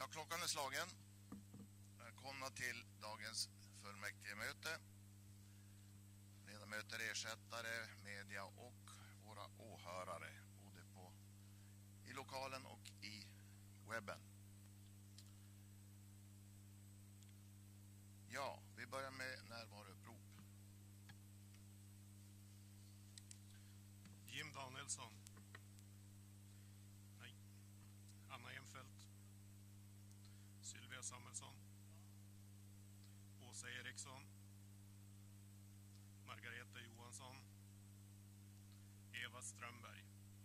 Ja, klockan är slagen. Välkomna till dagens fullmäktigemöte. Ledamöter, ersättare, media och våra åhörare både i lokalen och i webben. Ja, vi börjar med närvaroupprop. Jim Danielsson. Nej. Anna Enfeldt. Sylvia Samuelsson. Åsa Eriksson. Margareta Johansson. Eva Strömberg.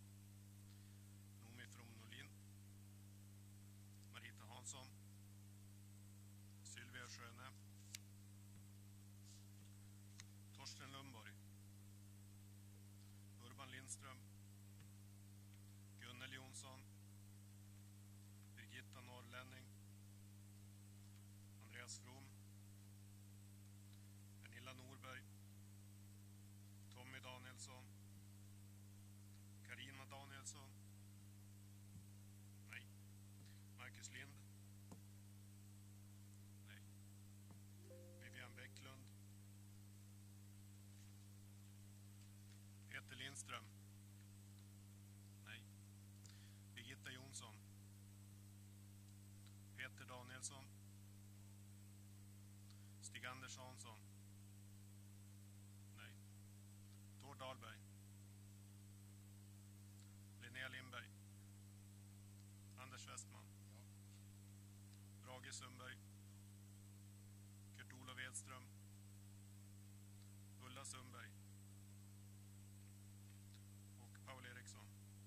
Nomi from Nolin. Marita Hansson. Sylvia Sköne. Torsten Lundborg. Urban Lindström. Gunnel Jonsson. Birgitta Norrlänning. Andreas From. Pernilla Norberg. Tommy Danielsson. Karina Danielsson. Nej. Marcus Lind. Nej. Vivian Bäcklund. Peter Lindström. Nej. Birgitta Jonsson. Peter Danielsson. Stig-Anders Hansson. Nej. Tor Dahlberg. Linnea Lindberg. Anders Westman. Ja. Brage Sundberg. Kurt-Olof Edström. Ulla Sundberg. Och Paul Eriksson.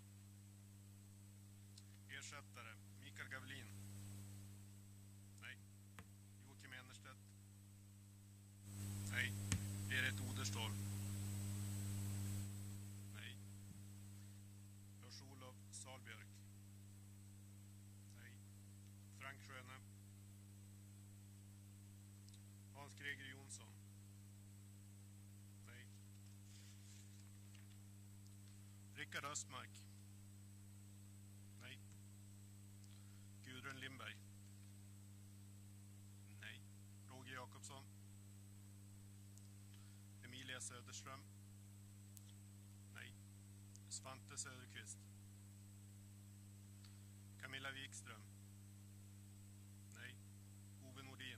Ersättare Mikael Gavelin. Nej. Joakim Enerstedt. Nej. Berit Oderstål. Nej. Lars-Olof Salbjörk. Nej. Frank Sköne. Hans Greger Jonsson. Nej. Rickard Östmark. Nej. Gudrun Lindberg. Nej. Roger Jakobsson. Emilia Söderström. Nej. Svante Söderqvist. Camilla Wikström. Nej. Ove Nordin.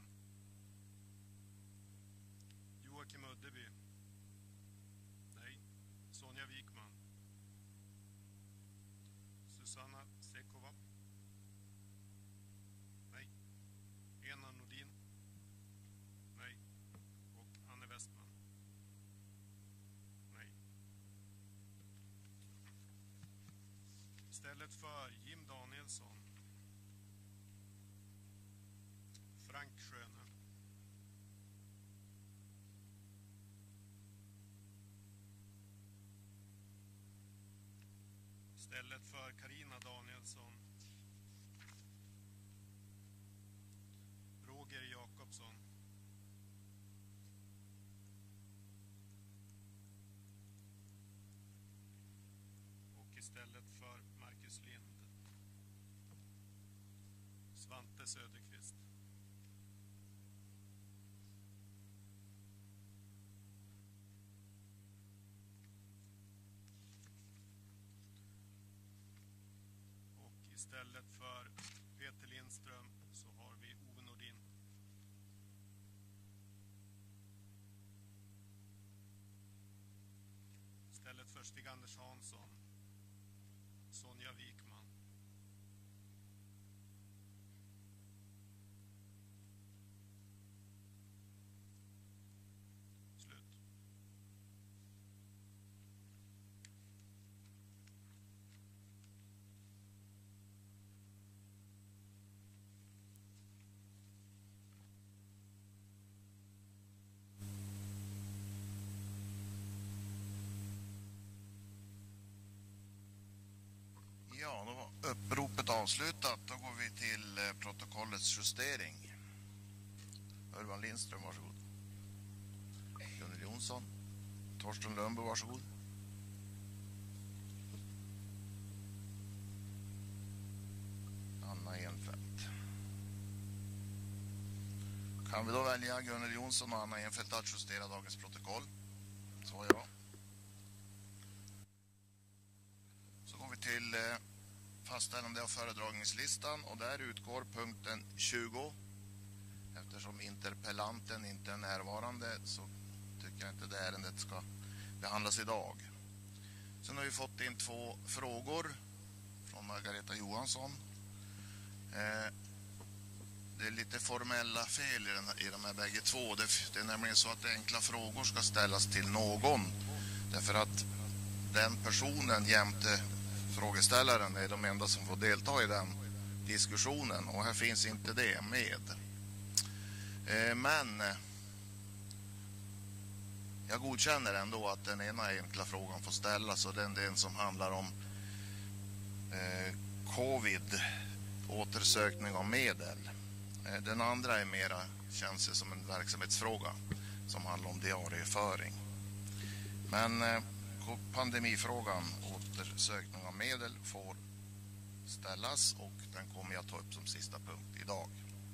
Joakim Uddeby. Nej. Sonja Wikman. Susanna Sekova. Nej. Ena Nordin. Nej. Och Anne Westman. Nej. Istället för Jim Danielsson. Frank Sköne. Istället för Karina Danielsson. Roger Jakobsson. Och istället för Marcus Lind. Svante Söderqvist. Och istället för Peter Lindström så har vi Ove Nordin. Istället för Stig-Anders Hansson, Sonja Wikman. Slut. Ja, då var uppropet avslutat. Då går vi till protokollets justering. Urban Lindström, varsågod. Gunnel Jonsson. Torsten Lundborg, varsågod. Anna Enfeldt. Kan vi då välja Gunnel Jonsson och Anna Enfeldt att justera dagens protokoll? Så ja. Så går vi till fastställande av föredragningslistan och där utgår punkten 20. Eftersom interpellanten inte är närvarande så tycker jag inte det ärendet ska behandlas idag. Sen har vi fått in 2 frågor från Margareta Johansson. Det är lite formella fel i de här bägge två. Det är nämligen så att enkla frågor ska ställas till någon. Därför att den personen jämte frågeställaren är de enda som får delta i den diskussionen. Och här finns inte det med. Men jag godkänner ändå att den ena enkla frågan får ställas och den som handlar om covid, återsökning av medel. Den andra är mera, känns det som en verksamhetsfråga som handlar om diarieföring. Men pandemifrågan, återsökning av medel, får ställas och den kommer jag ta upp som sista punkt idag.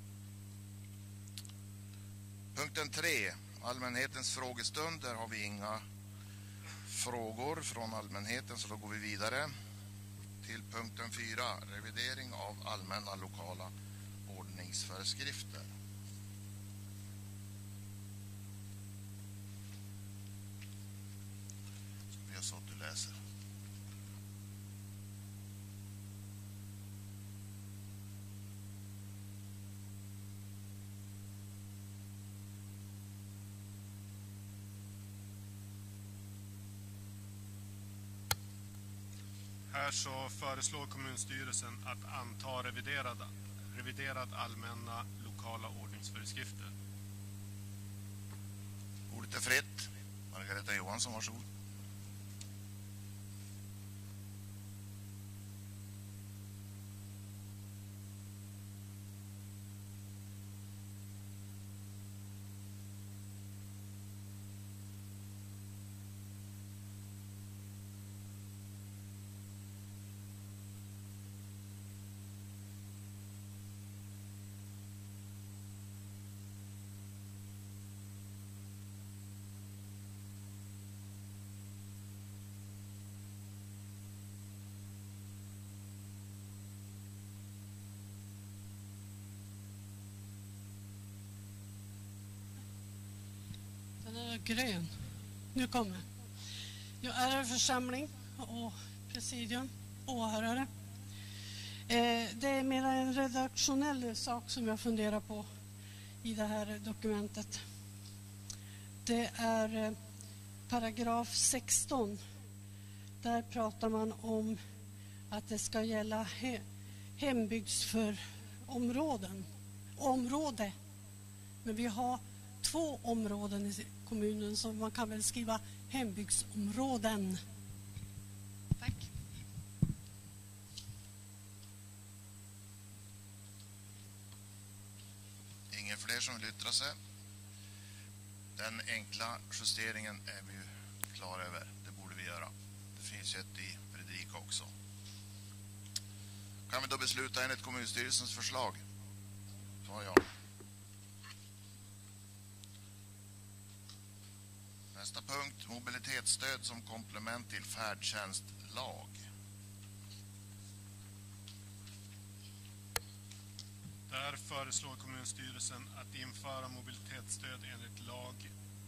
Punkten 3, allmänhetens frågestund. Där har vi inga frågor från allmänheten så då går vi vidare till punkten 4, revidering av allmänna lokala ordningsföreskrifter. Så jag så att du läser. Här så föreslår kommunstyrelsen att anta reviderad allmänna lokala ordningsföreskrifter. Ordet är fritt. Margareta Johansson, varsågod. Den är grön. Nu kommer. Jag är församling och presidium, åhörare. Det är mer en redaktionell sak som jag funderar på i det här dokumentet. Det är paragraf 16. Där pratar man om att det ska gälla område. Men vi har 2 områden i kommunen så man kan väl skriva hembygdsområden. Tack. Ingen fler som vill yttra sig. Den enkla justeringen är vi ju klara över. Det borde vi göra. Det finns ju ett i Fredrika också. Kan vi då besluta enligt kommunstyrelsens förslag? Så ja. Nästa punkt, mobilitetsstöd som komplement till färdtjänstlag. Där föreslår kommunstyrelsen att införa mobilitetsstöd enligt lag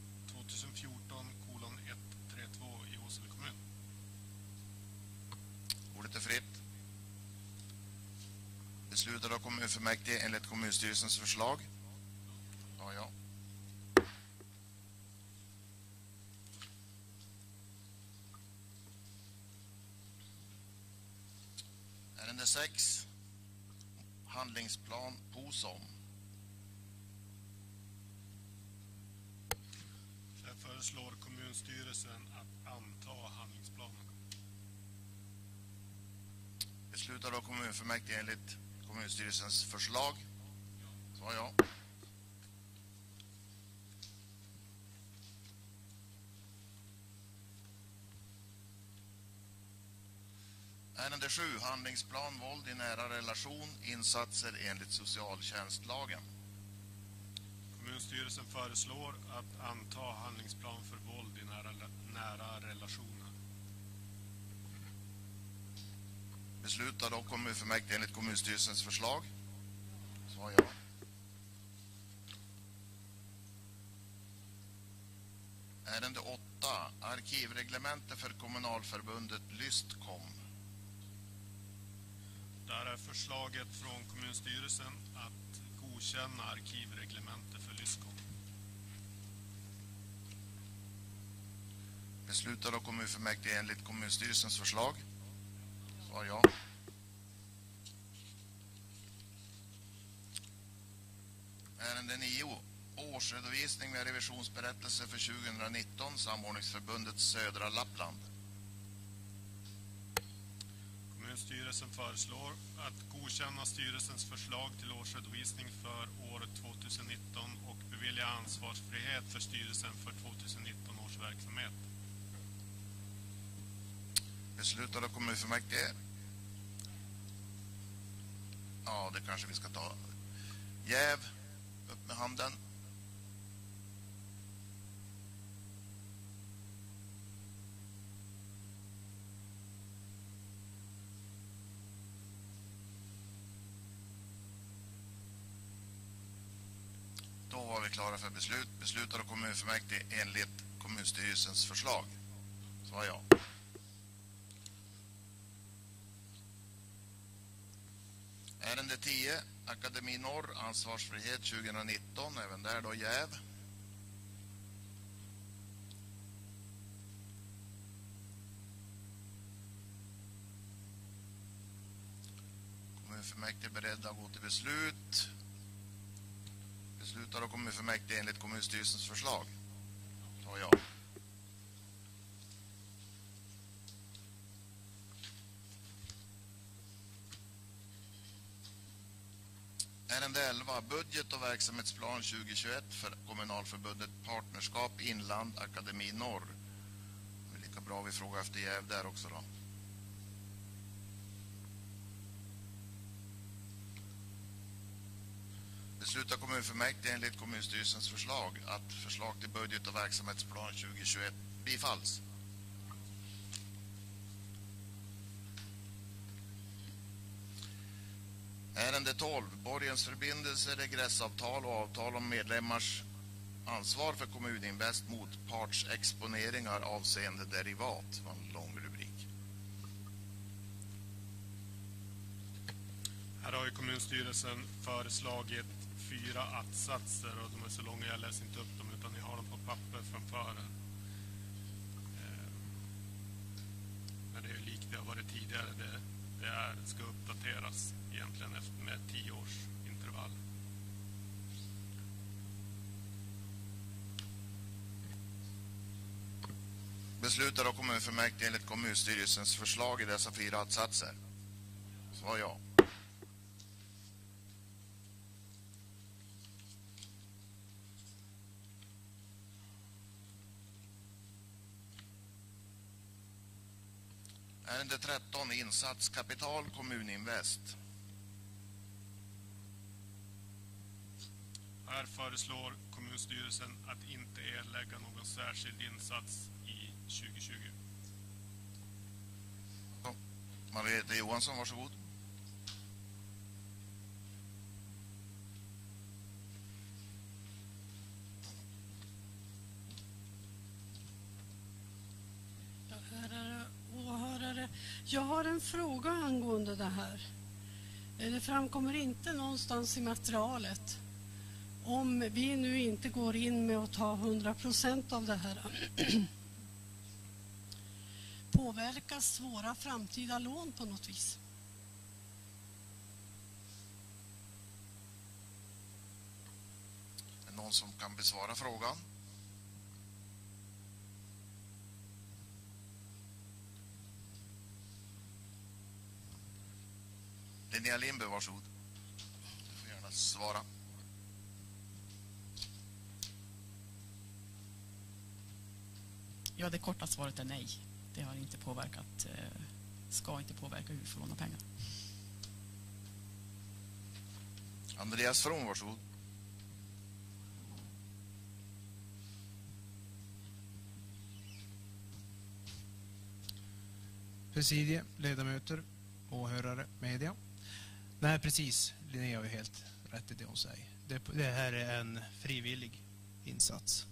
2014:132 i Åsele kommun. Ordet är fritt. Beslutar av kommunfullmäktige enligt kommunstyrelsens förslag? Ja. Ärende 6. Handlingsplan POSOM. Där föreslår kommunstyrelsen att anta handlingsplanen. Beslutar av kommunfullmäktige enligt kommunstyrelsens förslag? Så ja. Ärende 7. Handlingsplan våld i nära relation. Insatser enligt socialtjänstlagen. Kommunstyrelsen föreslår att anta handlingsplan för våld i nära relationer. Beslutar då kommunfullmäktige enligt kommunstyrelsens förslag? Svar ja. Ärende 8. Arkivreglemente för kommunalförbundet Lystkom. Där är förslaget från kommunstyrelsen att godkänna arkivreglemente för Lystkom. Beslutar då kommunfullmäktige enligt kommunstyrelsens förslag? Svar ja. Ärende 9. Årsredovisning med revisionsberättelse för 2019, Samordningsförbundet Södra Lappland. Kommunstyrelsen föreslår att godkänna styrelsens förslag till årsredovisning för året 2019 och bevilja ansvarsfrihet för styrelsen för 2019 års verksamhet. Beslutar då kommunfullmäktige? Ja, det kanske vi ska ta. Jäv, upp med handen. Då var vi klara för beslut. Beslutar då kommunfullmäktige enligt kommunstyrelsens förslag? Svar ja. Ärende 10. Akademi Norr, ansvarsfrihet 2019. Även där då jäv. Kommunfullmäktige är beredda att gå till beslut. Beslutar då kommunfullmäktige enligt kommunstyrelsens förslag? Så ja. Ärende 11. Budget och verksamhetsplan 2021 för kommunalförbundet Partnerskap Inland Akademi Norr. Det är lika bra vi frågar efter jäv där också då. Beslutar kommunfullmäktige enligt kommunstyrelsens förslag att förslag till budget och verksamhetsplan 2021 bifalls? Ärende 12. Borgensförbindelse, regressavtal och avtal om medlemmars ansvar för Kommuninvest mot partsexponeringar avseende derivat. Det var en lång rubrik. Här har ju kommunstyrelsen föreslagit 4 att-satser och de är så långa, jag läser inte upp dem utan ni har dem på papper framför er. Men det är likt det har varit tidigare, det ska uppdateras egentligen med 10 års intervall. Beslutar då kommunfullmäktige enligt kommunstyrelsens förslag i dessa 4 att-satser? Svar ja. Ärende 13. Insatskapital Kommuninvest. Här föreslår kommunstyrelsen att inte erlägga någon särskild insats i 2020. Så, Margareta Johansson, varsågod. Ärade åhörare, jag har en fråga angående det här. Det framkommer inte någonstans i materialet. Om vi nu inte går in med att ta 100% av det här, påverkas våra framtida lån på något vis? Är det någon som kan besvara frågan? Linnea Lindberg, varsågod. Du får gärna svara. Ja, det korta svaret är nej. Det har inte påverkat, ska inte påverka hur vi får låna pengar. Andreas From, varsågod. presidie, ledamöter, åhörare, media. Nej, precis. Linnea har ju helt rätt i det hon säger. Det här är en frivillig insats.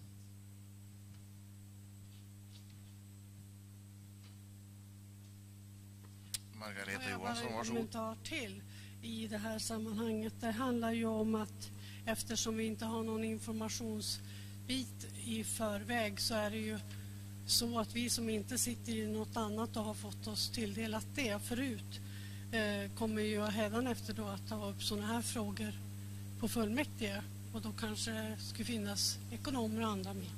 Margareta Jag Johansson, bara en varsågod. kommentar till i det här sammanhanget. Det handlar ju om att eftersom vi inte har någon informationsbit i förväg så är det ju så att vi som inte sitter i något annat och har fått oss tilldelat det förut kommer ju hädanefter då att ta upp sådana här frågor på fullmäktige, och då kanske det skulle finnas ekonomer och andra med.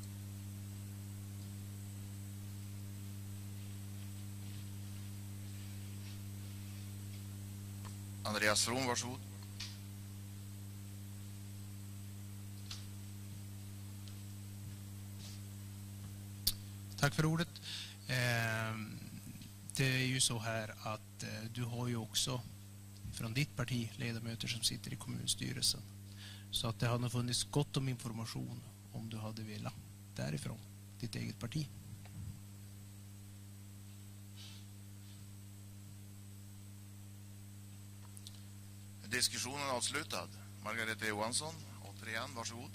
Andreas From, varsågod. Tack för ordet. Det är ju så här att du har ju också från ditt parti ledamöter som sitter i kommunstyrelsen. Så att det har nog funnits gott om information om du hade velat därifrån, ditt eget parti. Diskussionen avslutad. Margareta Johansson, återigen, varsågod.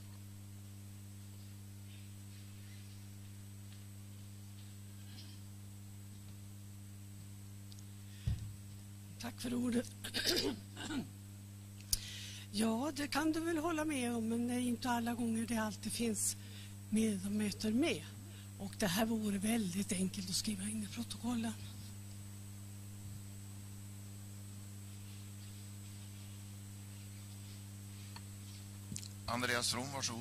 Tack för ordet. Ja, det kan du väl hålla med om, men det är inte alla gånger det alltid finns ledamöter med. Och det här vore väldigt enkelt att skriva in i protokollen. Andreas From, varsågod.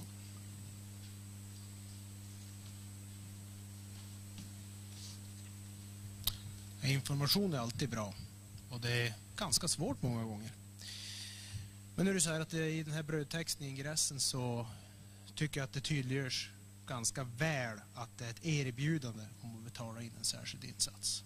Information är alltid bra och det är ganska svårt många gånger. Men nu är det så här att i den här brödtexten i ingressen så tycker jag att det tydliggörs ganska väl att det är ett erbjudande om att betala in en särskild insats.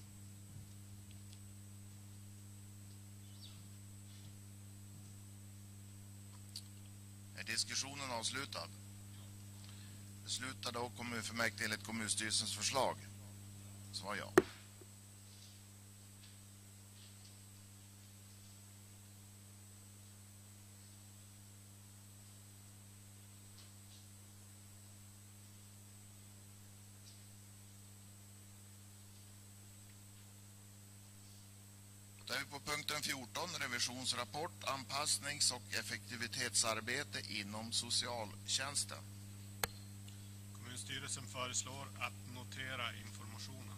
Är diskussionen avslutad? Beslutade och kommunfullmäktige enligt kommunstyrelsens förslag? Svar ja. Då är vi på punkten 14, revisionsrapport, anpassnings- och effektivitetsarbete inom socialtjänsten. Kommunstyrelsen föreslår att notera informationen.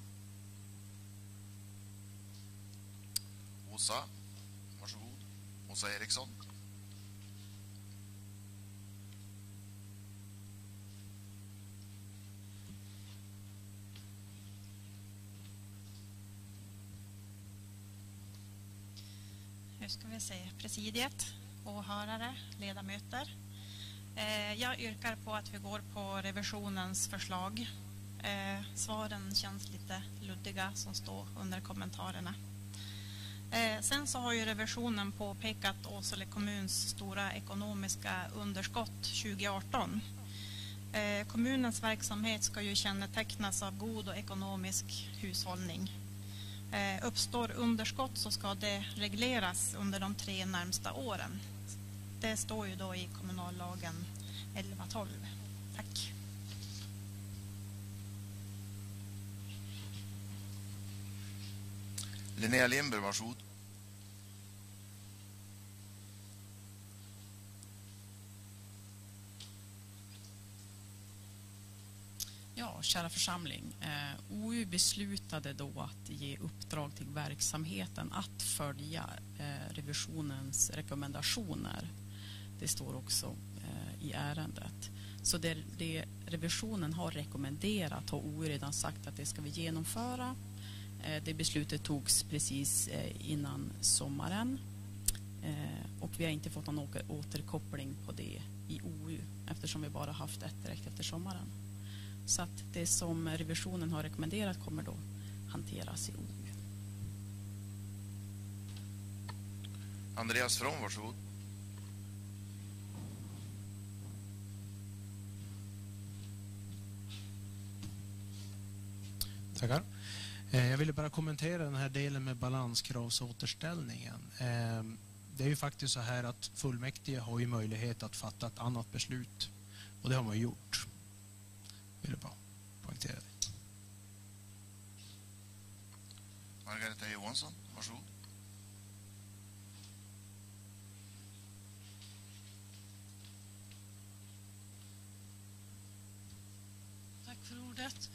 Åsa, varsågod. Åsa Eriksson. Nu ska vi se, presidiet, åhörare, ledamöter. Jag yrkar på att vi går på revisionens förslag. Svaren känns lite luddiga som står under kommentarerna. Sen så har ju revisionen påpekat Åsele kommuns stora ekonomiska underskott 2018. Kommunens verksamhet ska ju kännetecknas av god och ekonomisk hushållning. Uppstår underskott så ska det regleras under de 3 närmsta åren. Det står ju då i kommunallagen 11:12. Tack. Linnea Lindberg, varsågod. Ja, kära församling. OU beslutade då att ge uppdrag till verksamheten att följa revisionens rekommendationer. Det står också i ärendet. Så det revisionen har rekommenderat har OU redan sagt att det ska vi genomföra. Det beslutet togs precis innan sommaren. Och vi har inte fått någon återkoppling på det i OU eftersom vi bara haft ett direkt efter sommaren. Så att det som revisionen har rekommenderat kommer då hanteras i OU. Andreas From, varsågod. Tackar. Jag ville bara kommentera den här delen med balanskravsåterställningen. Det är ju faktiskt så här att fullmäktige har ju möjlighet att fatta ett annat beslut. Och det har man gjort. Jag ville bara poängtera det. Margareta Johansson, varsågod. Tack för ordet.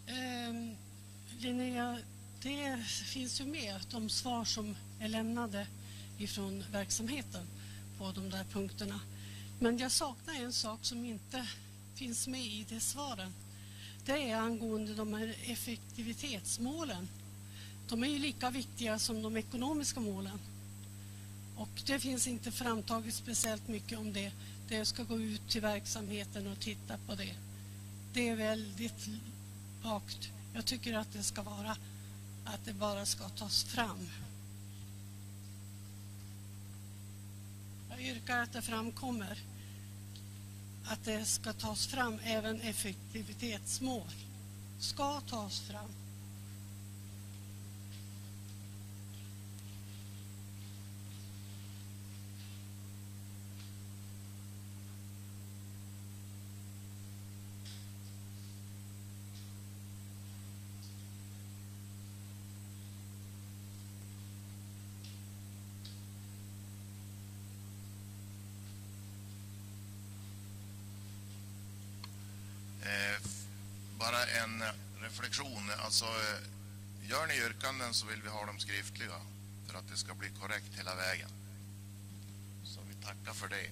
Linnea, det finns ju med de svar som är lämnade ifrån verksamheten på de där punkterna. Men jag saknar en sak som inte finns med i de svaren. Det är angående de här effektivitetsmålen. De är ju lika viktiga som de ekonomiska målen. Och det finns inte framtaget speciellt mycket om det. Det ska gå ut till verksamheten och titta på det. Det är väldigt vagt. Jag tycker att det ska vara att det bara ska tas fram. Jag yrkar att det framkommer att det ska tas fram även effektivitetsmål. Ska tas fram. Bara en reflektion. Alltså, gör ni yrkanden så vill vi ha dem skriftliga för att det ska bli korrekt hela vägen. Så vi tackar för det.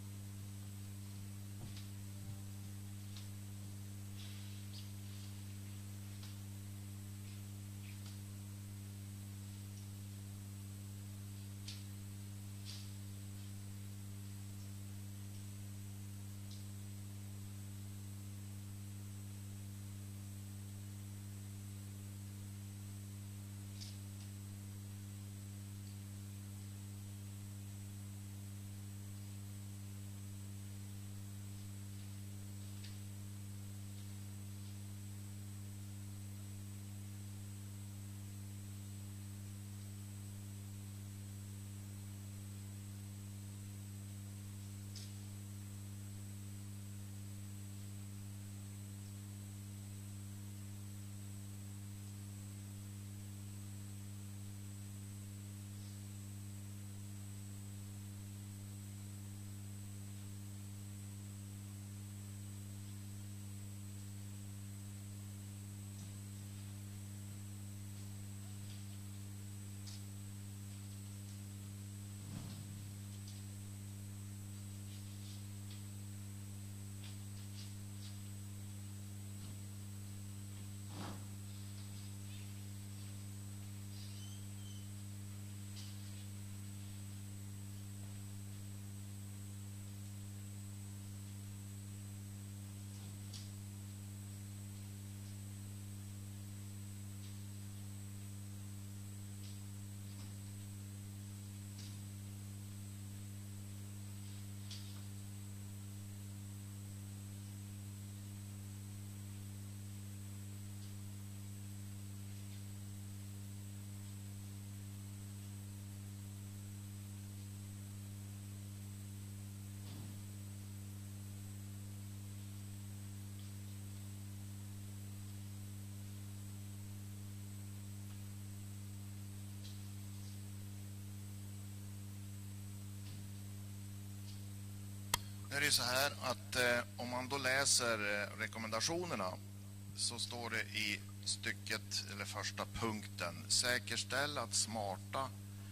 Nu är det så här att om man då läser rekommendationerna så står det i stycket eller första punkten: säkerställ att smarta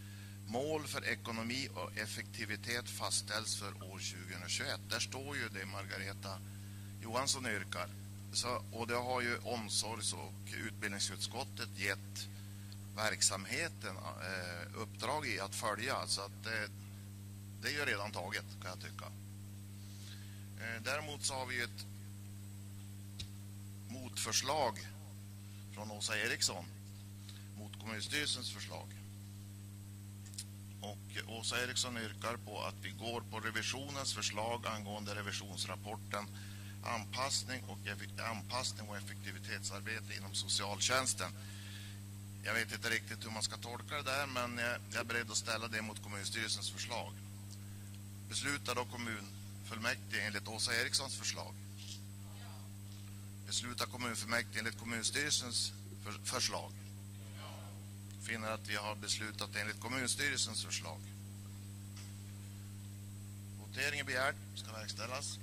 mål för ekonomi och effektivitet fastställs för år 2021. Där står ju det Margareta Johansson yrkar. Så, och det har ju omsorgs- och utbildningsutskottet gett verksamheten uppdrag i att följa, så att det är ju redan taget, kan jag tycka. Däremot så har vi ett motförslag från Åsa Eriksson mot kommunstyrelsens förslag. Och Åsa Eriksson yrkar på att vi går på revisionens förslag angående revisionsrapporten anpassning och effektivitetsarbete inom socialtjänsten. Jag vet inte riktigt hur man ska tolka det där, men jag är beredd att ställa det mot kommunstyrelsens förslag. Beslutar då kommunfullmäktige enligt Åsa Erikssons förslag? Beslutar kommunfullmäktige enligt kommunstyrelsens förslag? Finner att vi har beslutat enligt kommunstyrelsens förslag. Votering är begärd, ska verkställas.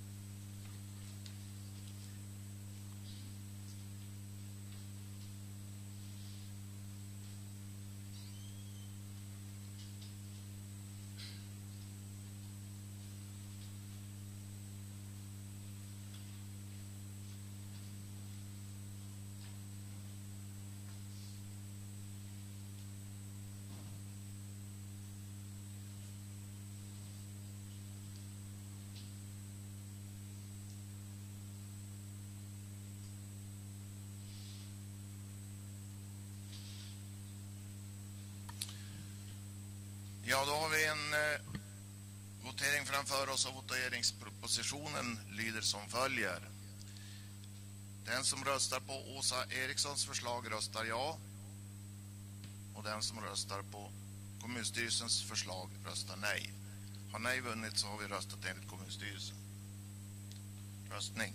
Ja, då har vi en votering framför oss och voteringspropositionen lyder som följer. Den som röstar på Åsa Erikssons förslag röstar ja. Och den som röstar på kommunstyrelsens förslag röstar nej. Har nej vunnit så har vi röstat enligt kommunstyrelsen. Röstning.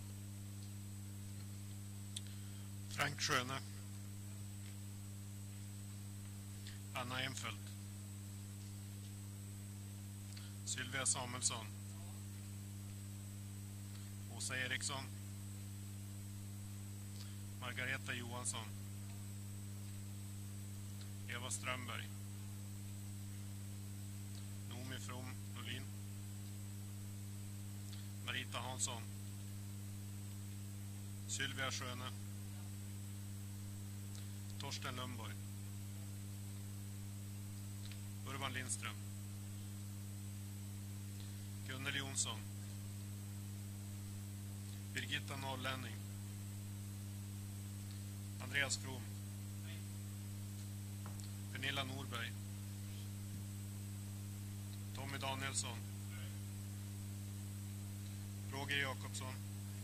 Frank Sköne. Anna Enfelt. Sylvia Samuelsson. Åsa Eriksson. Margareta Johansson. Eva Strömberg. Noomi From Nolin. Marita Hansson. Sylvia Sköne. Torsten Lundborg. Urban Lindström. Gunnel Jonsson. Birgitta Norrlänning. Andreas From. Pernilla Norberg. Tommy Danielsson. Roger Jakobsson.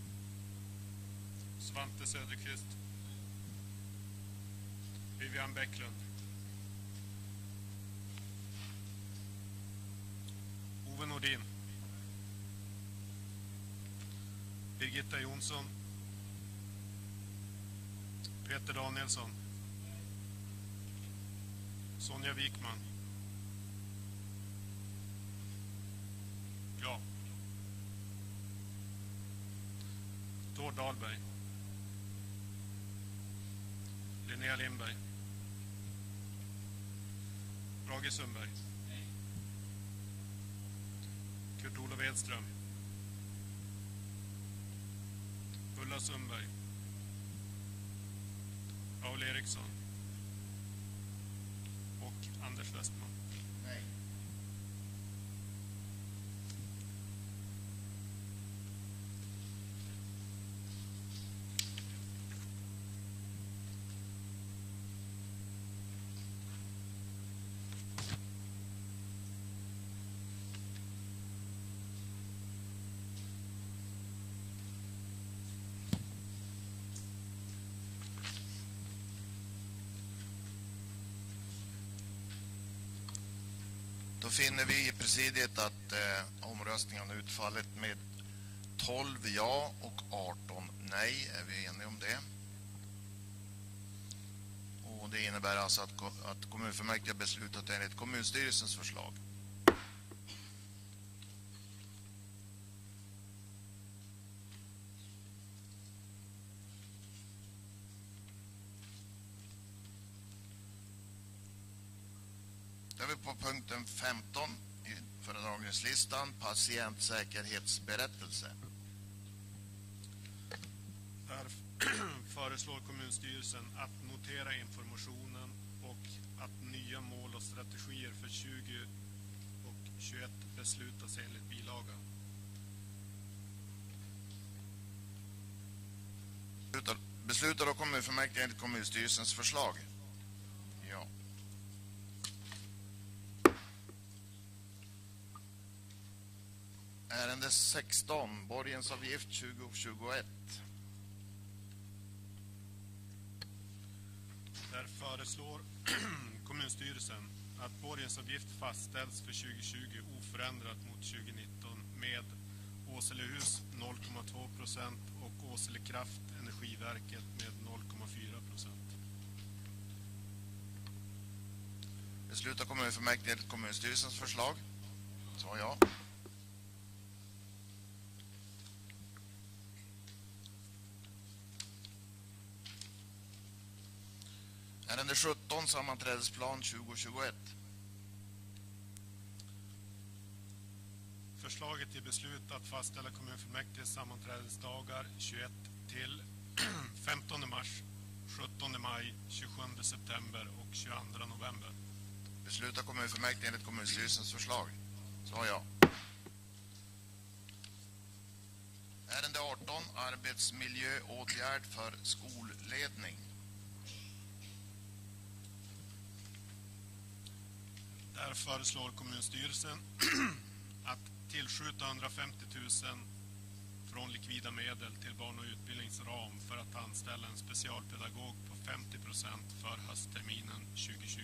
Svante Söderqvist. Vivian Bäcklund. Ove Nordin. Birgitta Jonsson. Peter Danielsson. Sonja Wikman. Ja. Tord Dahlberg. Linnea Lindberg. Brage Sundberg. Kurt-Olof Edström. Ulla Sundberg. Paul Eriksson. Och Anders Westman. Nej. Då finner vi i presidiet att omröstningen utfallit med 12 ja och 18 nej. Är vi eniga om det? Och det innebär alltså att kommunfullmäktige beslutat enligt kommunstyrelsens förslag. Då är vi på punkten 15 i föredragningslistan, patientsäkerhetsberättelse. Där föreslår kommunstyrelsen att notera informationen och att nya mål och strategier för 20 och 21 beslutas enligt bilagan. Beslutar då kommunfullmäktige enligt kommunstyrelsens förslag? Ja. Ärende 16, borgensavgift 2021. Där föreslår kommunstyrelsen att borgensavgift fastställs för 2020 oförändrat mot 2019 med Åselehus 0,2% och Åsele Kraft Energiverket med 0,4%. Beslutar kommunfullmäktige enligt kommunstyrelsens förslag? Svar ja. Ärende 17, sammanträdesplan 2021. Förslaget till beslut att fastställa kommunfullmäktiges sammanträdesdagar 21 till 15 mars, 17 maj, 27 september och 22 november. Beslutar kommunfullmäktige enligt kommunstyrelsens förslag? Svar ja. Ärende 18, arbetsmiljöåtgärd för skolledning. Där föreslår kommunstyrelsen att tillskjuta 150 000 från likvida medel till barn- och utbildningsram för att anställa en specialpedagog på 50% för höstterminen 2020.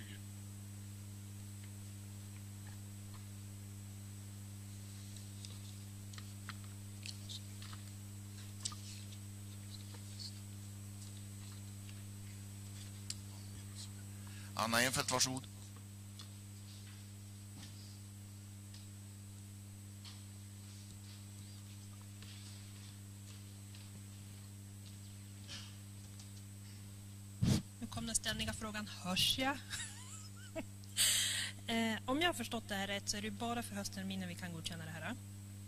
Anna Enfeldt, varsågod. Nu kom den ständiga frågan, hörs jag? Om jag har förstått det här rätt så är det bara för höstterminen vi kan godkänna det här.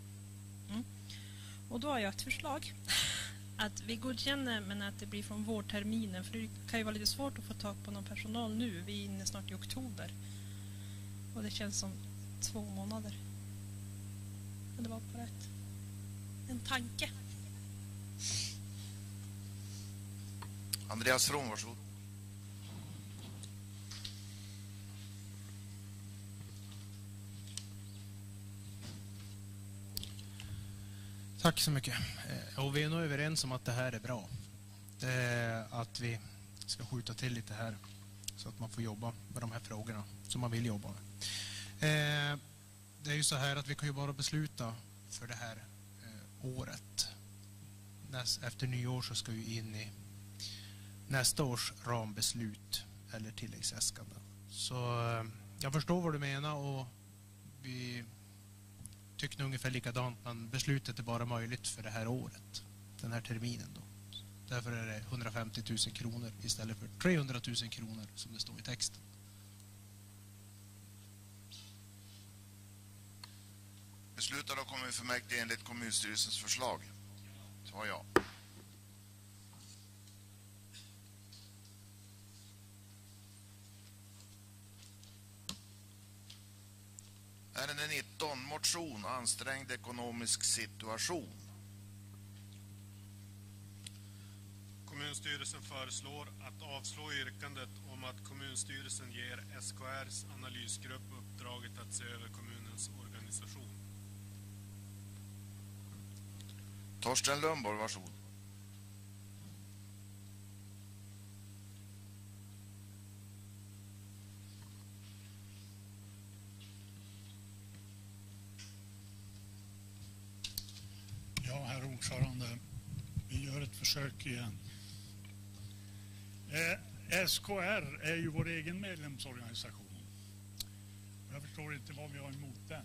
Och då har jag ett förslag. Att vi godkänner men att det blir från vårterminen. För det kan ju vara lite svårt att få tag på någon personal nu. Vi är inne snart i oktober. Och det känns som 2 månader. Men det var bara en tanke. Andreas From, varsågod. Tack så mycket. Och vi är nog överens om att det här är bra. Att vi ska skjuta till lite här så att man får jobba med de här frågorna som man vill jobba med. Det är ju så här att vi kan ju bara besluta för det här året. Efter nyår så ska vi in i nästa års rambeslut eller tilläggsäskande. Så jag förstår vad du menar och vi tycker ungefär likadant, men beslutet är bara möjligt för det här året, den här terminen då. Därför är det 150 000 kronor istället för 300 000 kronor som det står i texten. Beslutar då kommunfullmäktige enligt kommunstyrelsens förslag? Svar ja. Ärende 19, motion, ansträngd ekonomisk situation. Kommunstyrelsen föreslår att avslå yrkandet om att kommunstyrelsen ger SKR:s analysgrupp uppdraget att se över kommunens organisation. Torsten Lundborg, varsågod. Ja, herr ordförande, vi gör ett försök igen. SKR är ju vår egen medlemsorganisation. Jag förstår inte vad vi har emot den.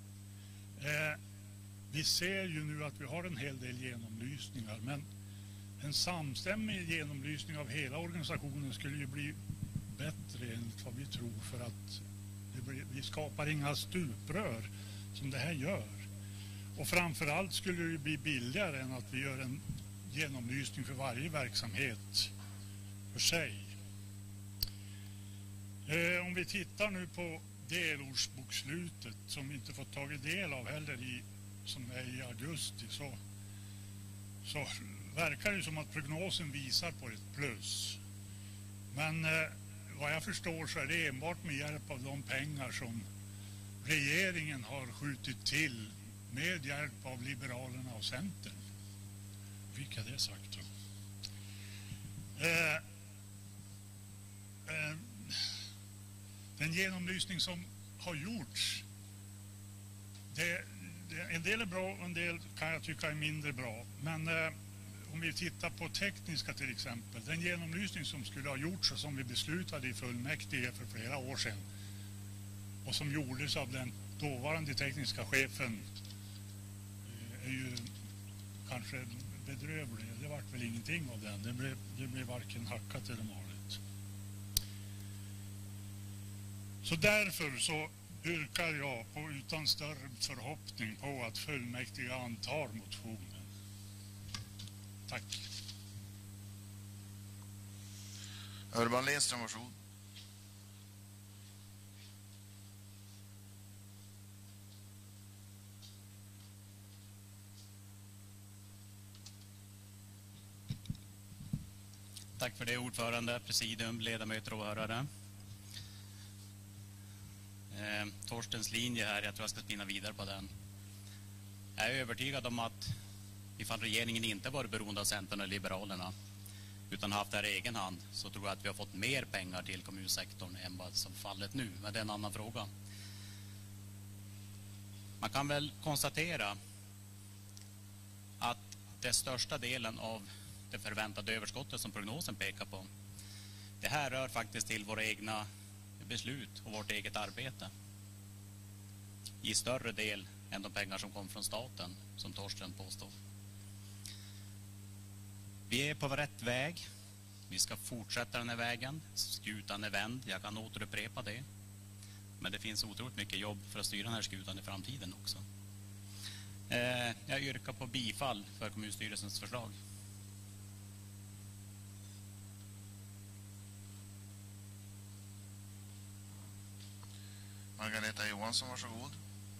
Vi ser ju nu att vi har en hel del genomlysningar, men en samstämmig genomlysning av hela organisationen skulle ju bli bättre enligt vad vi tror, för att vi skapar inga stuprör som det här gör. Och framförallt skulle det bli billigare än att vi gör en genomlysning för varje verksamhet för sig. Om vi tittar nu på delårsbokslutet som vi inte fått tagit del av heller som är i augusti, så verkar det som att prognosen visar på ett plus. Men vad jag förstår så är det enbart med hjälp av de pengar som regeringen har skjutit till med hjälp av Liberalerna och Centern. Fick jag det sagt då? den genomlysning som har gjorts, en del är bra och en del kan jag tycka är mindre bra. Men om vi tittar på tekniska till exempel, den genomlysning som skulle ha gjorts och som vi beslutade i fullmäktige för flera år sedan och som gjordes av den dåvarande tekniska chefen är ju kanske bedrövlig. Det var väl ingenting av den. Det blev varken hackat eller malet. Så därför så yrkar jag på utan större förhoppning på att fullmäktige antar motionen. Tack. Urban Lindström, varsågod. Tack för det, ordförande, presidium, ledamöter och åhörare. Torstens linje här, jag tror jag ska spinna vidare på den. Jag är övertygad om att ifall regeringen inte varit beroende av Centern och Liberalerna utan haft det här i egen hand, så tror jag att vi har fått mer pengar till kommunsektorn än vad som fallet nu. Men det är en annan fråga. Man kan väl konstatera att den största delen av det förväntade överskottet som prognosen pekar på, det här rör faktiskt till våra egna beslut och vårt eget arbete. I större del än de pengar som kom från staten, som Torsten påstår. Vi är på rätt väg. Vi ska fortsätta den här vägen. Skutan är vänd. Jag kan återupprepa det. Men det finns otroligt mycket jobb för att styra den här skutan i framtiden också. Jag yrkar på bifall för kommunstyrelsens förslag. Margareta Johansson, varsågod.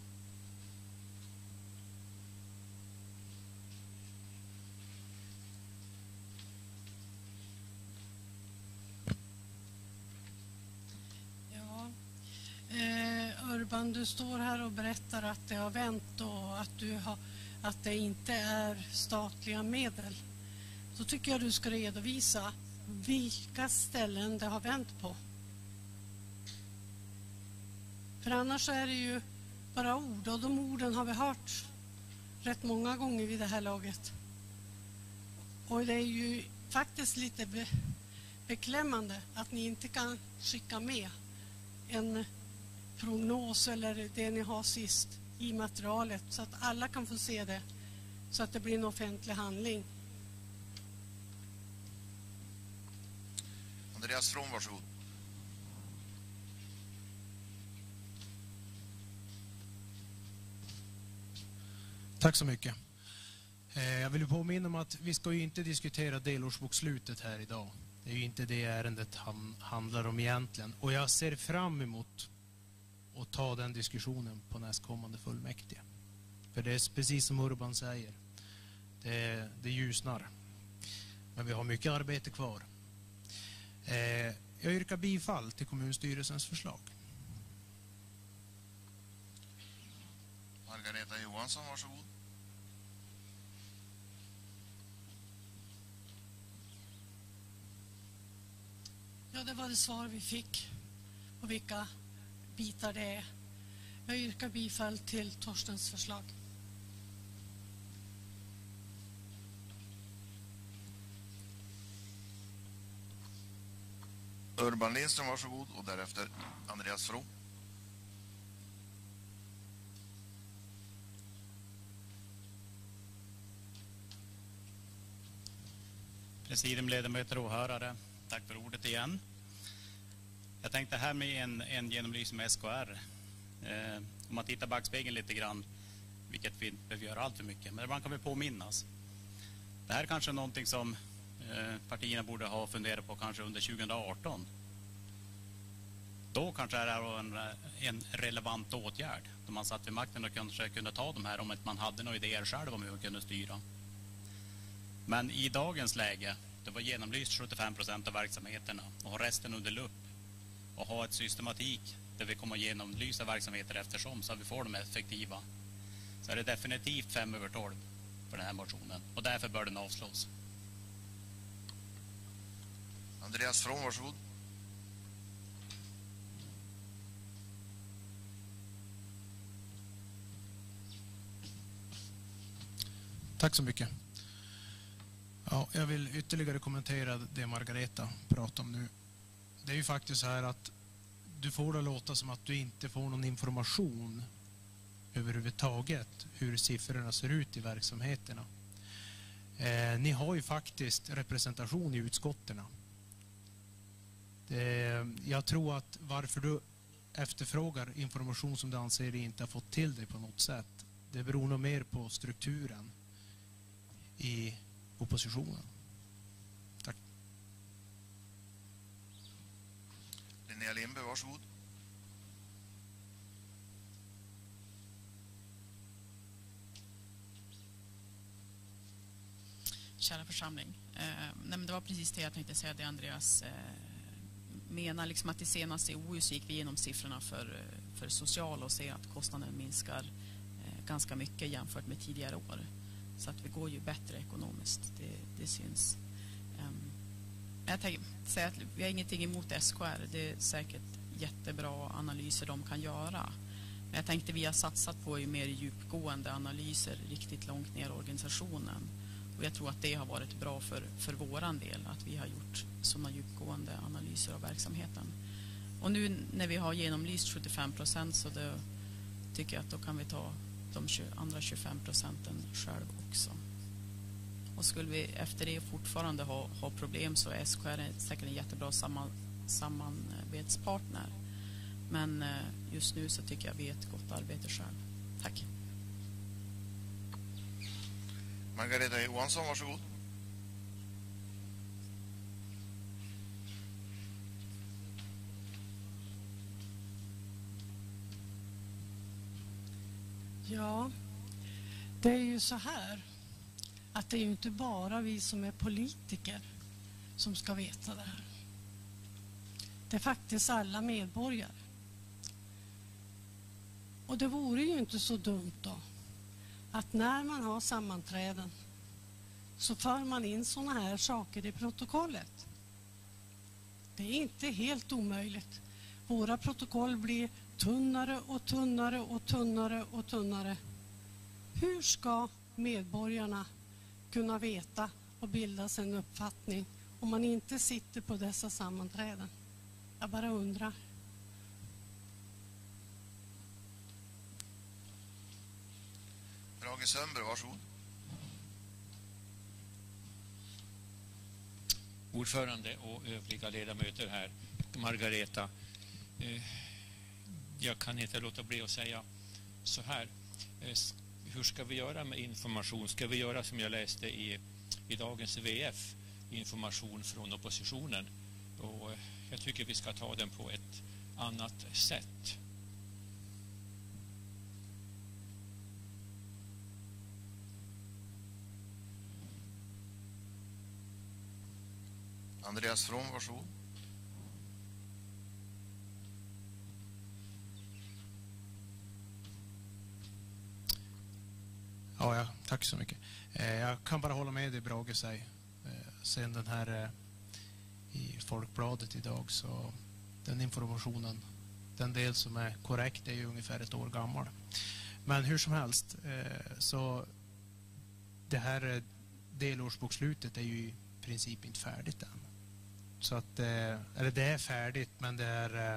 Ja, Urban, du står här och berättar att det har vänt och att det inte är statliga medel. Så tycker jag du ska redovisa vilka ställen det har vänt på. För annars är det ju bara ord, och de orden har vi hört rätt många gånger vid det här laget. Och det är ju faktiskt lite beklämmande att ni inte kan skicka med en prognos eller det ni har sist i materialet så att alla kan få se det, så att det blir en offentlig handling. Andreas From, varsågod. Tack så mycket. Jag vill påminna om att vi ska ju inte diskutera delårsbokslutet här idag. Det är ju inte det ärendet handlar om egentligen. Och jag ser fram emot att ta den diskussionen på nästkommande fullmäktige. För det är precis som Urban säger. Det ljusnar. Men vi har mycket arbete kvar. Jag yrkar bifall till kommunstyrelsens förslag. Margareta Johansson, varsågod. Ja, det var det svar vi fick på vilka bitar det är. Jag yrkar bifall till Torstens förslag. Urban Lindström, varsågod, och därefter Andreas From. Presidium, ledamöter och åhörare, tack för ordet igen. Jag tänkte här med en genomlysning med SKR. Om man tittar backspegeln lite grann, vilket vi inte behöver göra allt för mycket, men man kan väl påminnas. Det här är kanske någonting som partierna borde ha funderat på kanske under 2018. Då kanske det var en relevant åtgärd. Då man satt vid makten och kanske kunde ta de här om man hade några idéer själv om hur man kunde styra. Men i dagens läge, det var genomlyst 75% av verksamheterna och har resten under lupp och ha ett systematik där vi kommer att genomlysa verksamheter eftersom så att vi får dem effektiva. Så är det definitivt 5/12 för den här motionen och därför bör den avslås. Andreas From, varsågod. Tack så mycket. Ja, jag vill ytterligare kommentera det Margareta pratar om nu. Det är ju faktiskt så här att du får det låta som att du inte får någon information överhuvudtaget hur siffrorna ser ut i verksamheterna. Ni har ju faktiskt representation i utskotterna. Jag tror att varför du efterfrågar information som du anser dig inte har fått till dig på något sätt, det beror nog mer på strukturen i oppositionen. Tack. Linnea Lindberg, varsågod. Kära församling. Men det var precis det jag tänkte säga, det Andreas menar. Liksom att det senaste i OU så gick vi igenom siffrorna för social och ser att kostnaden minskar ganska mycket jämfört med tidigare år. Så att vi går ju bättre ekonomiskt, det syns. Jag tänkte säga att vi har ingenting emot SKR. Det är säkert jättebra analyser de kan göra. Men jag tänkte vi har satsat på mer djupgående analyser riktigt långt ner i organisationen. Och jag tror att det har varit bra för våran del att vi har gjort sådana djupgående analyser av verksamheten. Och nu när vi har genomlyst 75% så då tycker jag att då kan vi ta de andra 25% själv också. Och skulle vi efter det fortfarande ha problem så är SKR säkert en jättebra samarbetspartner. Men just nu så tycker jag vi är ett gott arbete själv. Tack. Margareta Johansson, varsågod. Ja, det är ju så här att det är ju inte bara vi som är politiker som ska veta det här. Det är faktiskt alla medborgare. Och det vore ju inte så dumt då att när man har sammanträden så för man in såna här saker i protokollet. Det är inte helt omöjligt. Våra protokoll blir tunnare och tunnare och tunnare och tunnare. Hur ska medborgarna kunna veta och bilda sig en uppfattning om man inte sitter på dessa sammanträden? Jag bara undrar. Brage Sönberg, varsågod. Ordförande och övriga ledamöter här, Margareta. Jag kan inte låta bli att säga så här. Hur ska vi göra med information? Ska vi göra som jag läste i dagens VF, information från oppositionen? Och jag tycker vi ska ta den på ett annat sätt. Andreas From, varsågod. Ja, tack så mycket. Jag kan bara hålla med det Brage säger. Sen den här i Folkbladet idag så den informationen, den del som är korrekt är ju ungefär ett år gammal. Men hur som helst så det här delårsbokslutet är ju i princip inte färdigt än. Så att, eller det är färdigt men det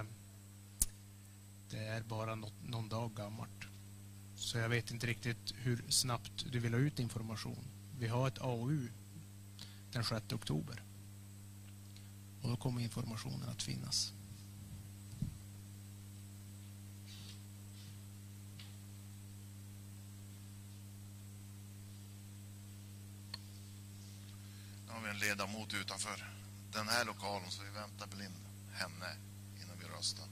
är bara någon dag gammalt. Så jag vet inte riktigt hur snabbt du vill ha ut information. Vi har ett AU den 6 oktober. Och då kommer informationen att finnas. Nu har vi en ledamot utanför den här lokalen så vi väntar väl in henne innan vi röstar.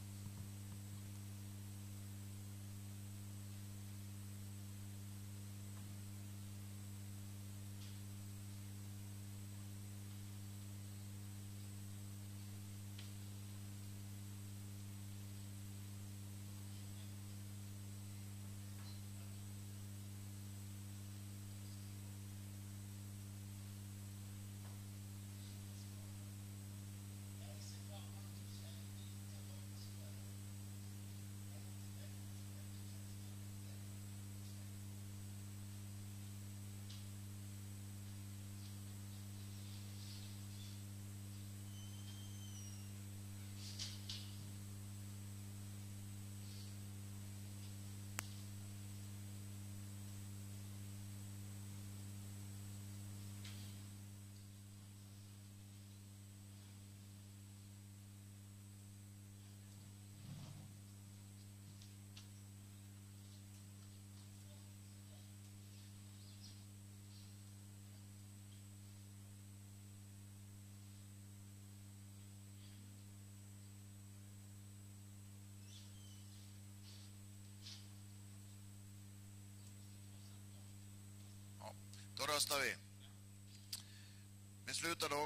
Då röstar vi. Beslutar då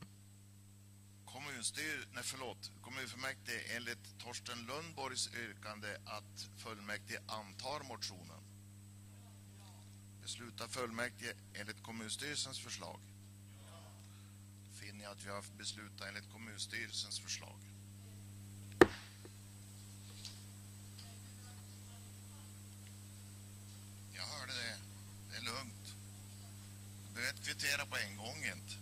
kommunfullmäktige enligt Torsten Lundborgs yrkande att fullmäktige antar motionen. Beslutar fullmäktige enligt kommunstyrelsens förslag. Finner jag att vi har beslutat enligt kommunstyrelsens förslag. Jag hörde det. Det är lugnt. Du behöver inte kvittera på en gång inte.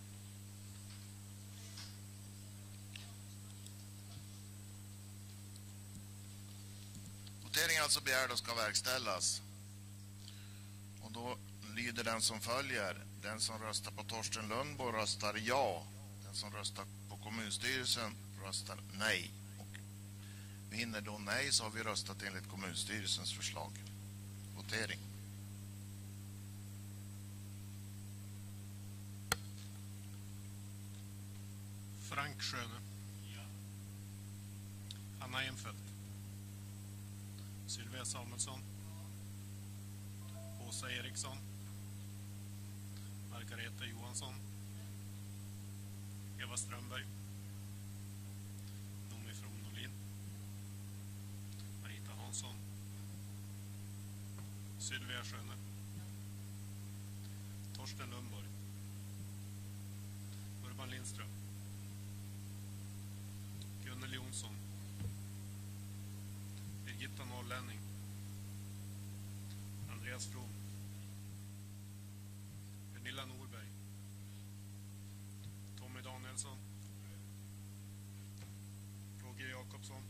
Voteringen alltså begärd och ska verkställas. Och då lyder den som följer. Den som röstar på Torsten Lundborg röstar ja. Den som röstar på kommunstyrelsen röstar nej. Och vinner då nej så har vi röstat enligt kommunstyrelsens förslag. Votering. Frank Schöne. Anna Enfeldt. Sylvia Samuelsson. Åsa Eriksson. Margareta Johansson. Eva Strömberg. Noomi From-Nolin. Marita Hansson. Sylvia Schöne. Torsten Lundborg. Urban Lindström. Gunnel Jonsson. Birgitta Norrlänning. Andreas From. Pernilla Norberg. Tommy Danielsson. Roger Jakobsson.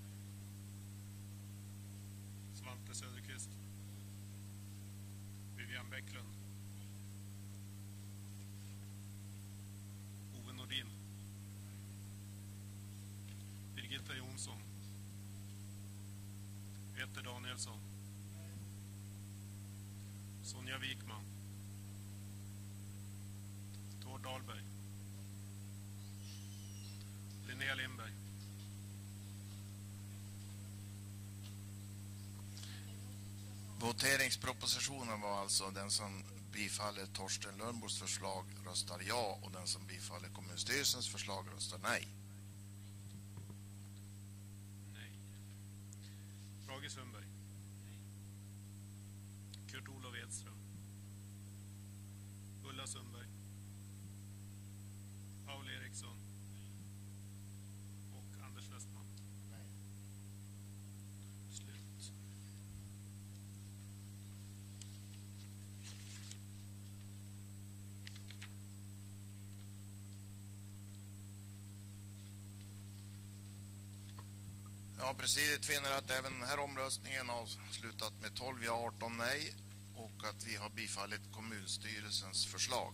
Svante Söderqvist. Vivian Bäcklund. Ove Nordin. Birgitta Jonsson. Peter Danielsson. Sonja Wikman. Tord Dahlberg. Linnea Lindberg. Voteringspropositionen var alltså den som bifaller Torsten Lundborgs förslag röstar ja och den som bifaller kommunstyrelsens förslag röstar nej. Brage Sundberg. Kurt-Olof Edström. Ulla Sundberg. Paul Eriksson. Och Anders Westman. Slut. Ja, presidiet finner att även den här omröstningen har slutat med 12 ja, 18 nej och att vi har bifallit kommunstyrelsens förslag.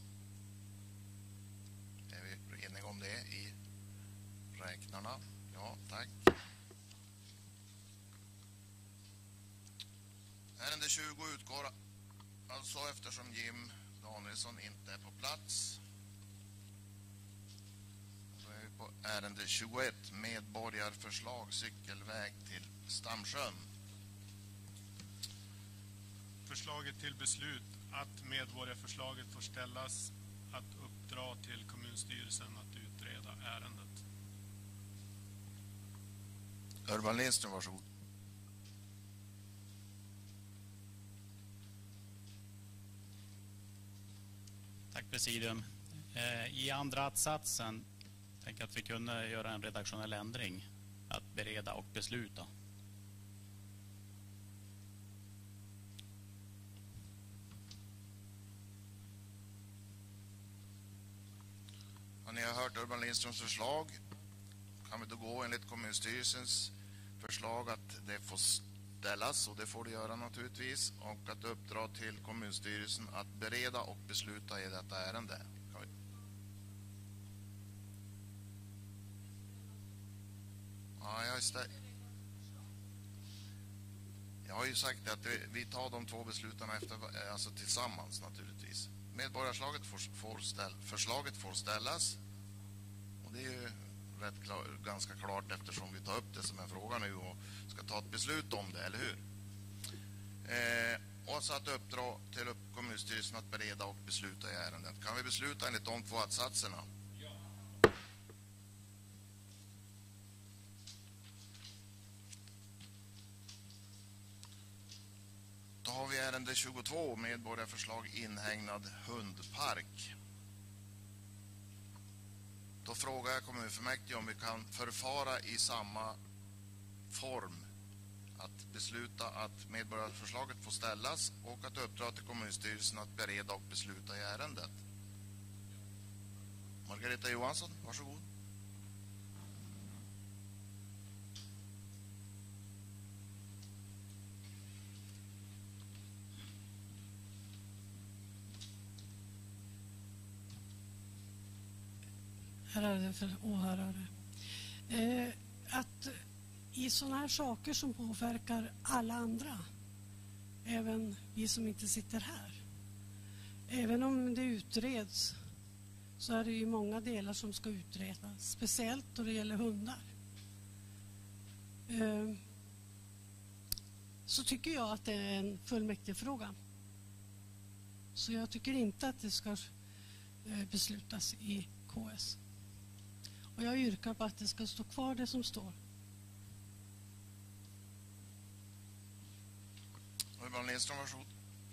Är vi eniga om det i räknarna? Ja, tack. Ärende 20 utgår alltså eftersom Jim Danielsson inte är på plats. Då är vi på ärende 21, medborgarförslag cykelväg till Stamsjön. Förslaget till beslut att medborgarförslaget får ställas att uppdra till kommunstyrelsen att utreda ärendet. Urban Lindström, varsågod. Tack presidium. I andra att-satsen tänker att vi kunde göra en redaktionell ändring att bereda och besluta. Ja, ni har hört Urban Lindströms förslag. Kan vi då gå enligt kommunstyrelsens förslag att det får ställas, och det får det göra naturligtvis, och att uppdra till kommunstyrelsen att bereda och besluta i detta ärende. Kan vi... Ja, jag har ju sagt att vi tar de två besluten efter, alltså tillsammans naturligtvis. Förslaget får ställas, och det är ju ganska klart eftersom vi tar upp det som en fråga nu och ska ta ett beslut om det, eller hur? och satt uppdrag till kommunstyrelsen att bereda och besluta i ärendet. Kan vi besluta enligt de 2 att-satserna? Ja. Då har vi ärende 22, medborgarförslag inhägnad hundpark. Då frågar jag kommunfullmäktige om vi kan förfara i samma form. Att besluta att medborgarförslaget får ställas och att uppdra till kommunstyrelsen att bereda och besluta i ärendet. Margareta Johansson, varsågod. Ärade för åhörare. Att i sådana här saker som påverkar alla andra, även vi som inte sitter här, även om det utreds, så är det ju många delar som ska utredas, speciellt då det gäller hundar. Så tycker jag att det är en fullmäktigefråga. Så jag tycker inte att det ska beslutas i KS. Och jag yrkar på att det ska stå kvar det som står. Urban Lindström, varsågod.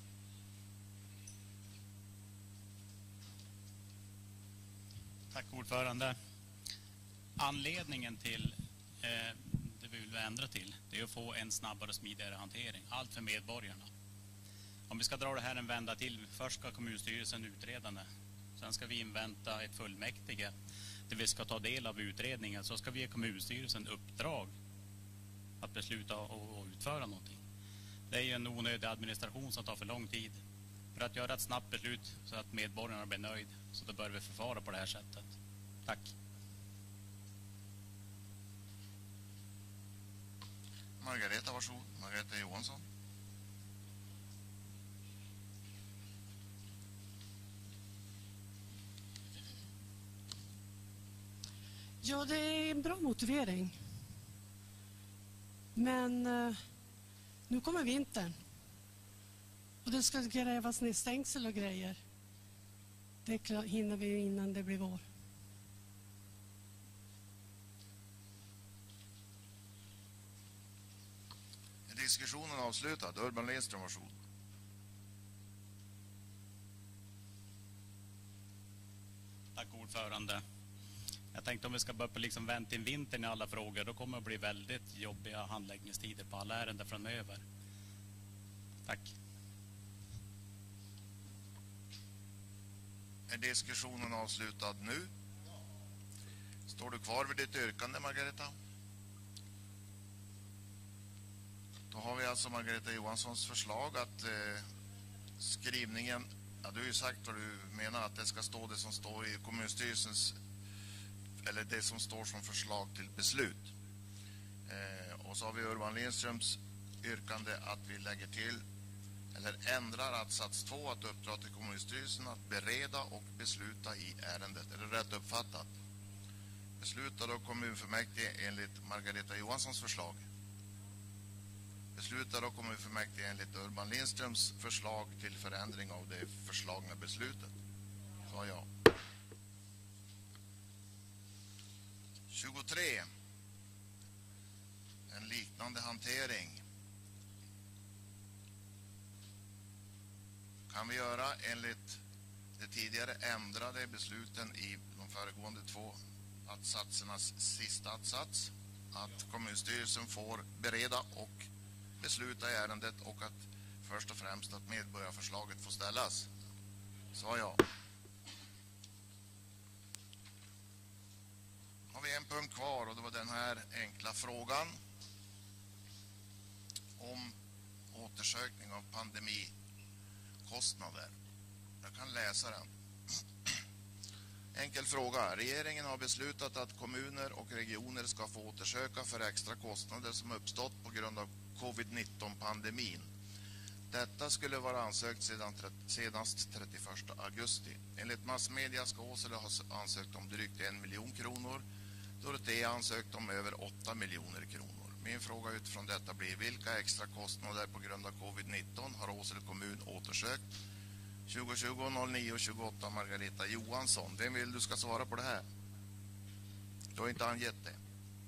Tack ordförande. Anledningen till det vi vill ändra till, det är att få en snabbare och smidigare hantering. Allt för medborgarna. Om vi ska dra det här en vända till, först ska kommunstyrelsen utreda det. Sen ska vi invänta ett fullmäktige där vi ska ta del av utredningen. Så ska vi ge kommunstyrelsen uppdrag att besluta och utföra någonting. Det är ju en onödig administration som tar för lång tid. För att göra ett snabbt beslut så att medborgarna blir nöjd, så då bör vi förfara på det här sättet. Tack. Margareta, varsågod. Margareta Johansson. Ja, det är en bra motivering. Men nu kommer vintern. Och det ska grävas ner stängsel och grejer. Det hinner vi innan det blir vår. Är diskussionen avslutad? Urban Lindström, varsågod. Tack ordförande. Jag tänkte om vi ska börja liksom vänta in vintern i alla frågor, då kommer det bli väldigt jobbiga handläggningstider på alla ärenden framöver. Tack. Är diskussionen avslutad nu? Står du kvar vid ditt yrkande, Margareta? Då har vi alltså Margareta Johanssons förslag att skrivningen, ja, du har ju sagt vad du menar, att det ska stå det som står i kommunstyrelsens, eller det som står som förslag till beslut. Och så har vi Urban Lindströms yrkande att vi lägger till, eller ändrar att-sats 2, att uppdra till kommunstyrelsen att bereda och besluta i ärendet. Är det rätt uppfattat? Beslutar då kommunfullmäktige enligt Margareta Johanssons förslag? Beslutar då kommunfullmäktige enligt Urban Lindströms förslag till förändring av det förslagna beslutet? Så ja. 23. En liknande hantering. Kan vi göra enligt de tidigare ändrade besluten i de föregående 2 att-satsernas sista att-sats, att kommunstyrelsen får bereda och besluta i ärendet och att först och främst att medborgarförslaget får ställas? Så ja. Har vi en punkt kvar, och det var den här enkla frågan om återsökning av pandemikostnader. Jag kan läsa den. Enkel fråga. Regeringen har beslutat att kommuner och regioner ska få återsöka för extra kostnader som uppstått på grund av covid-19-pandemin. Detta skulle vara ansökt senast 31 augusti. Enligt massmedia ska Åsele ha ansökt om drygt 1 miljon kronor. Dorotea ansökt om över 8 miljoner kronor. Min fråga utifrån detta blir: vilka extra kostnader på grund av covid-19 har Åsele kommun återsökt? 2020 09 28 Margareta Johansson. Vem vill du ska svara på det här? Du har inte angett det.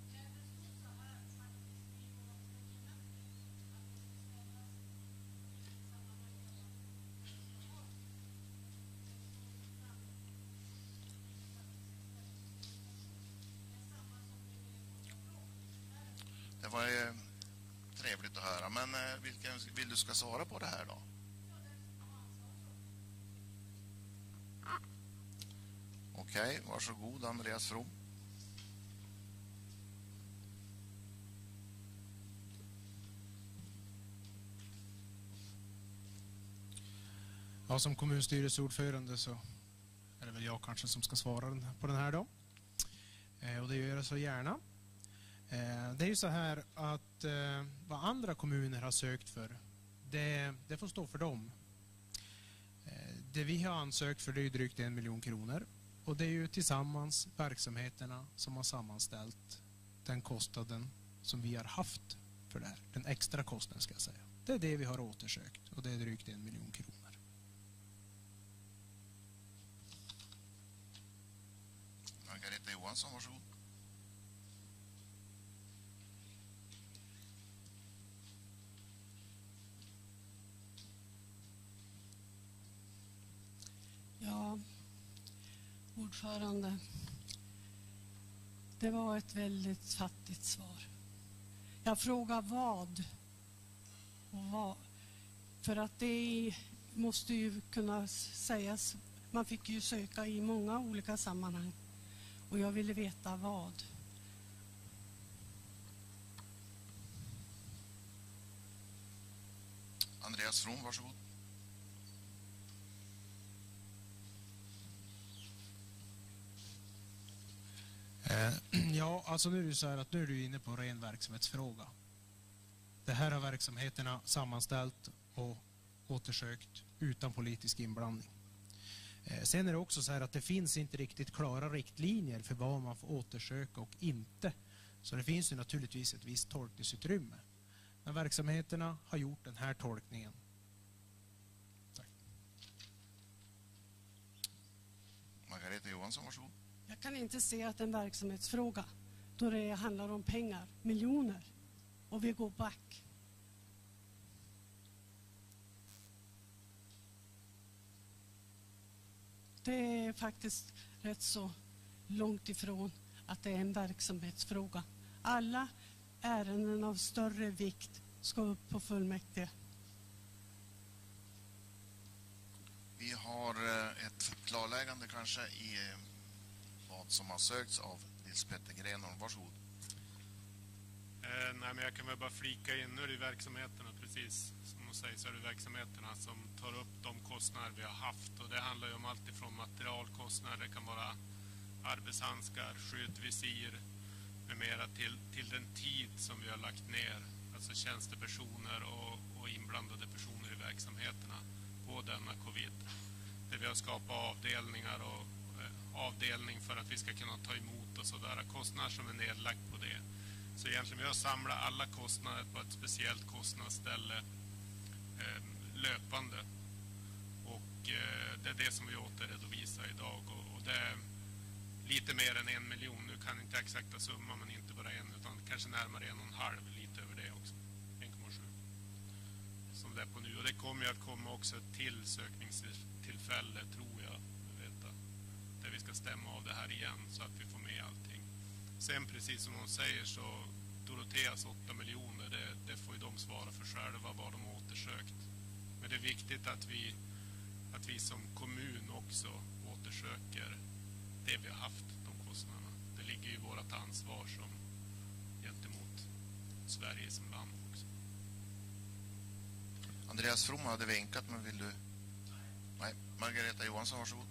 Det var trevligt att höra, men vilken vill du ska svara på det här då? Okej, varsågod Andreas From. Ja, som kommunstyrelseordförande så är det väl jag kanske som ska svara på den här då. Och det gör jag så gärna. Det är ju så här att vad andra kommuner har sökt för, det får stå för dem. Det vi har ansökt för, det är ju drygt 1 miljon kronor. Och det är ju tillsammans verksamheterna som har sammanställt den kostnaden som vi har haft för det här. Den extra kostnaden ska jag säga. Det är det vi har återsökt och det är drygt 1 miljon kronor. Margareta Johansson, varsågod. Ja, ordförande. Det var ett väldigt fattigt svar. Jag frågar vad och vad. För att det måste ju kunna sägas. Man fick ju söka i många olika sammanhang. Och jag ville veta vad. Andreas From, varsågod. Ja, alltså nu är det så här att nu är du inne på ren verksamhetsfråga. Det här har verksamheterna sammanställt och återsökt utan politisk inblandning. Sen är det också så här att det finns inte riktigt klara riktlinjer för vad man får återsöka och inte. Så det finns ju naturligtvis ett visst tolkningsutrymme. Men verksamheterna har gjort den här tolkningen. Tack. Margareta Johansson, varsågod. Jag kan inte se att en verksamhetsfråga då det handlar om pengar, miljoner, och vi går back. Det är faktiskt rätt så långt ifrån att det är en verksamhetsfråga. Alla ärenden av större vikt ska upp på fullmäktige. Vi har ett klarläggande kanske i vad som har sökts av Nils Petter Grenholm. Varsågod. Nej, men jag kan väl bara flika in, nu är det verksamheterna, precis som de säger, så är det verksamheterna som tar upp de kostnader vi har haft. Och det handlar ju om allt ifrån materialkostnader, det kan vara arbetshandskar, skydd, visir med mera till den tid som vi har lagt ner, alltså tjänstepersoner och inblandade personer i verksamheterna på denna covid. Där vi har skapat avdelningar och avdelning för att vi ska kunna ta emot och sådär, kostnader som är nedlagt på det. Så egentligen vi har samlat alla kostnader på ett speciellt kostnadsställe löpande. Och det är det som vi återredovisar idag. Och det är lite mer än 1 miljon. Nu kan inte exakta summa, men inte bara en, utan kanske närmare 1,5, lite över det också. 1,7. Som det är på nu. Och det kommer ju att komma också till sökningstillfälle, tror jag. Där vi ska stämma av det här igen så att vi får med allting. Sen precis som de säger så Doroteas 8 miljoner, det får ju de svara för själva vad de har återsökt. Men det är viktigt att vi som kommun också återsöker det vi har haft, de kostnaderna. Det ligger ju vårt ansvar som gentemot Sverige som land också. Andreas From hade vinkat, men vill du? Nej. Margareta Johansson, varsågod.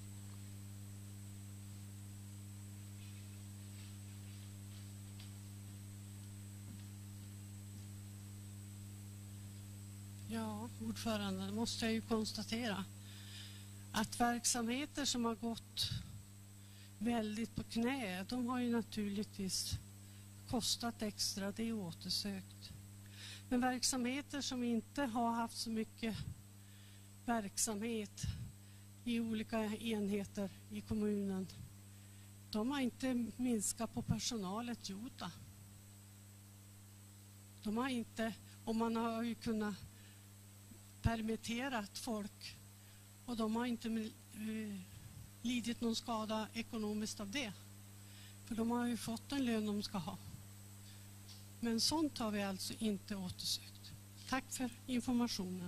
Ja, ordförande, måste jag ju konstatera att verksamheter som har gått väldigt på knä, de har ju naturligtvis kostat extra, det är återsökt. Men verksamheter som inte har haft så mycket verksamhet i olika enheter i kommunen, de har inte minskat på personalet gjort. De har inte, och man har ju kunnat permitterat folk och de har inte lidit någon skada ekonomiskt av det. För de har ju fått en lön de ska ha. Men sånt har vi alltså inte återsökt. Tack för informationen.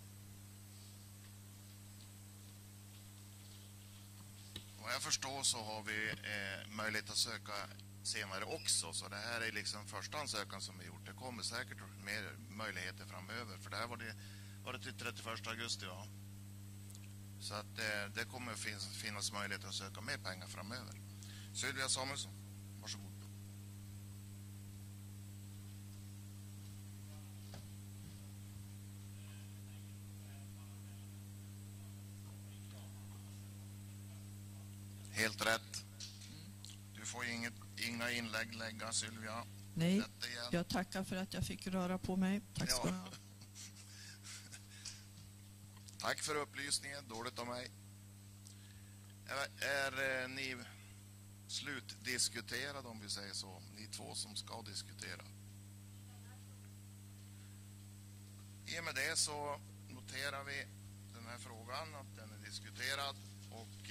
Vad jag förstår så har vi möjlighet att söka senare också. Så det här är liksom första ansökan som vi gjort. Det kommer säkert mer möjligheter framöver. För det här var det till 31 augusti. Ja. Så att det kommer finnas möjlighet att söka mer pengar framöver. Sylvia Samuelsson, varsågod. Helt rätt. Du får inga inlägg lägga, Sylvia. Nej, jag tackar för att jag fick röra på mig. Tack ska du ha. Tack för upplysningen, dåligt av mig. Är ni slutdiskuterade, om vi säger så? Ni två som ska diskutera. I och med det så noterar vi den här frågan, att den är diskuterad, och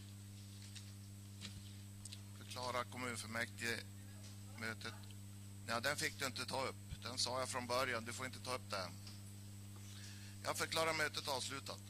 förklarar kommunfullmäktige mötet. Ja, den fick du inte ta upp. Den sa jag från början, du får inte ta upp den. Jag förklarar mötet avslutat.